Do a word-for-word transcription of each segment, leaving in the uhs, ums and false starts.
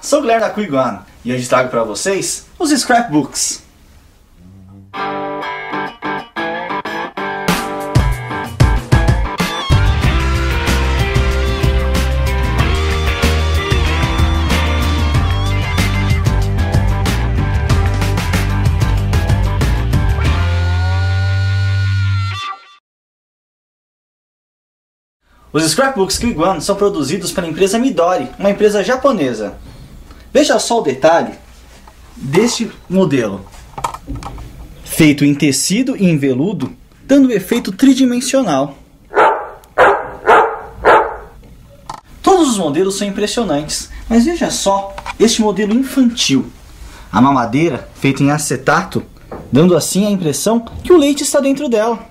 sou o Guilherme da Quiguan e hoje trago para vocês os scrapbooks. Os scrapbooks Quiguan são produzidos pela empresa Midori, uma empresa japonesa. Veja só o detalhe deste modelo, feito em tecido e em veludo, dando um efeito tridimensional. Todos os modelos são impressionantes, mas veja só este modelo infantil. A mamadeira feita em acetato, dando assim a impressão que o leite está dentro dela.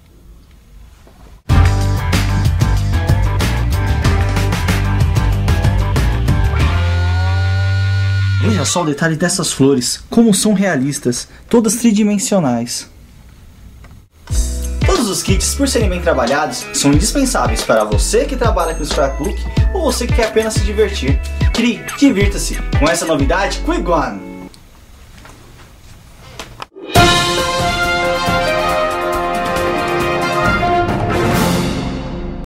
Veja só o detalhe dessas flores, como são realistas, todas tridimensionais. Todos os kits, por serem bem trabalhados, são indispensáveis para você que trabalha com scrapbook ou você que quer apenas se divertir. Crie, divirta-se com essa novidade Quiguan!